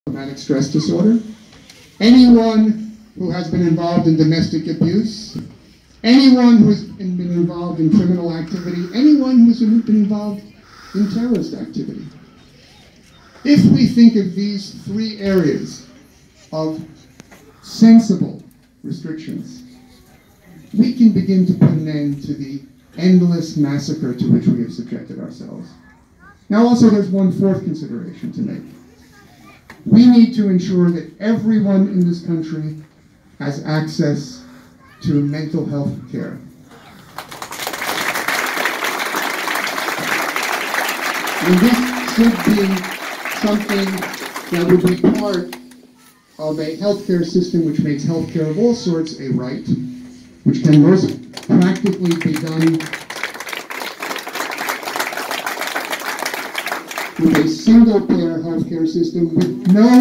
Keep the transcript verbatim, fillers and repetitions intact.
post-traumatic stress disorder, anyone who has been involved in domestic abuse, anyone who has been involved in criminal activity, anyone who has been involved in terrorist activity. If we think of these three areas of sensible restrictions, we can begin to put an end to the endless massacre to which we have subjected ourselves. Now also there's one fourth consideration to make. We need to ensure that everyone in this country has access to mental health care. And this should be something that would be part of a healthcare system which makes healthcare of all sorts a right, which can most practically be done with a single-payer healthcare system with no